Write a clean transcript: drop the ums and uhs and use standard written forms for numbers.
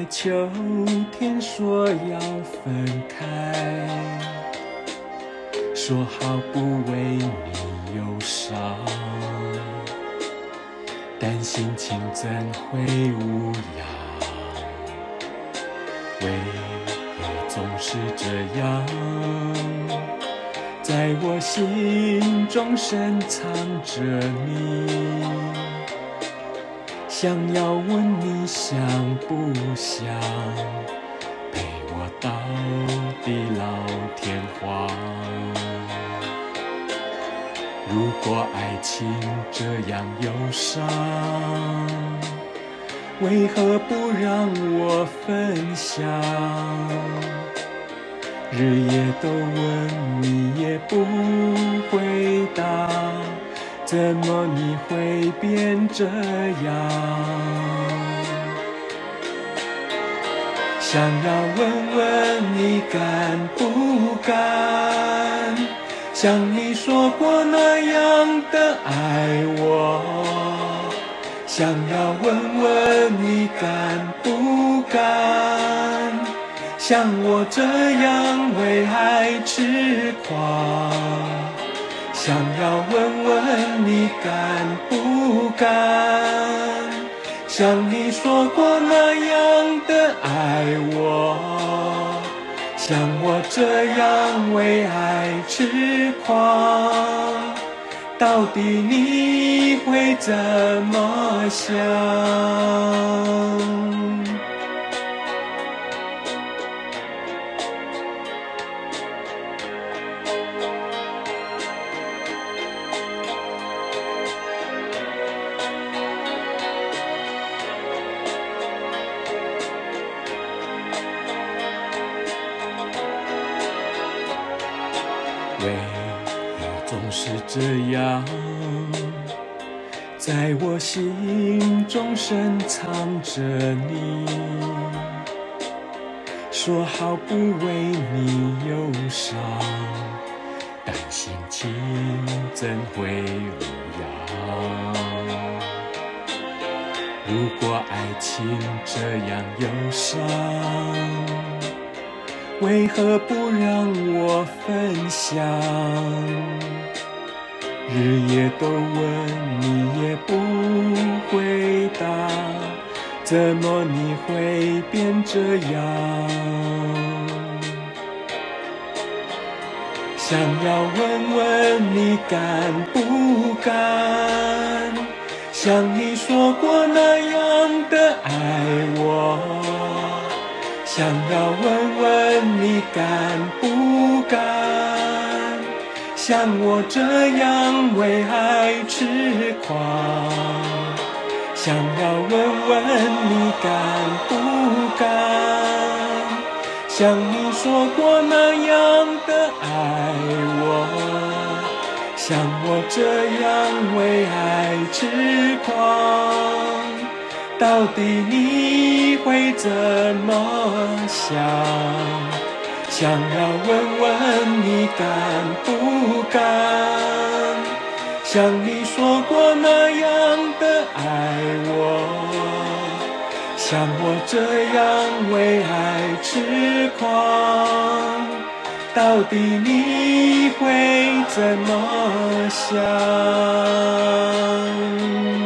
秋天说要分开，说好不为你忧伤，但心情怎会无恙？为何总是这样，在我心中深藏着你？想要问你想不想陪我到地老天荒？如果爱情这样忧伤，为何不让我分享？日夜都问你也不回答，怎么你会变这样？想要问问你敢不敢，像你说过那样的爱我。想要问问你敢不敢，像我这样为爱痴狂？想要问问你敢不敢，像你说过那样的爱我，像我这样为爱痴狂？到底你会怎么想？为何总是这样，在我心中深藏着你？说好不为你忧伤，但心情怎会无恙？如果爱情这样忧伤，为何不让我分享？日夜都问你也不回答，怎么你会变这样？想要问问你敢不敢，像你说过那样的爱我。想要问问你敢不敢，像我这样为爱痴狂？想要问问你敢不敢，像你说过那样的爱我，像我这样为爱痴狂？到底你会怎么想？想要问问你敢不敢，像你说过那样的爱我，像我这样为爱痴狂？到底你会怎么想？